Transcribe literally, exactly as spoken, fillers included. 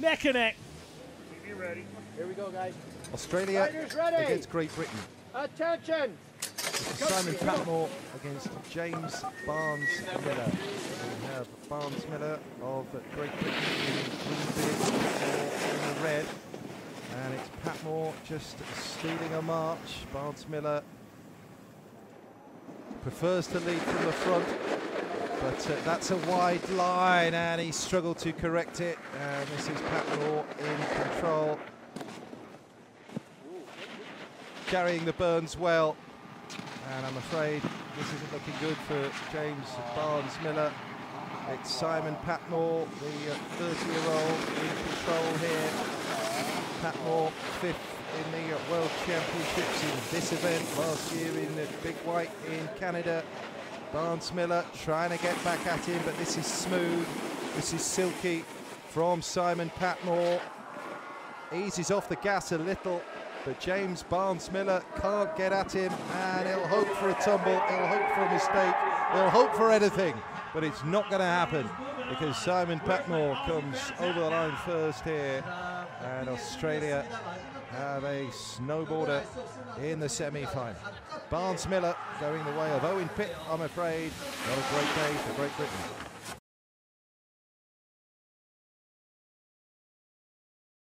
Neck and neck. Be ready. Here we go, guys. Australia ready. against Great Britain. Attention. Simon Patmore against James Barnes Miller. We have Barnes Miller of Great Britain in green bib or in the red. And it's Patmore just stealing a march. Barnes Miller prefers to lead from the front, but uh, that's a wide line and he struggled to correct it. And this is Patmore in control, carrying the burns well. And I'm afraid this isn't looking good for James Barnes Miller. It's Simon Patmore, the thirty-year-old, in control here. Patmore fifth in the World Championships in this event last year in the Big White in Canada. Barnes Miller trying to get back at him, but this is smooth. This is silky from Simon Patmore. Eases off the gas a little, but James Barnes Miller can't get at him, and he'll hope for a tumble, he'll hope for a mistake, he'll hope for anything, but it's not going to happen because Simon Patmore comes over the line first here, and Australia have a snowboarder in the semi-final. Barnes Miller going the way of Owen Pitt, I'm afraid. Not a great day for Great Britain.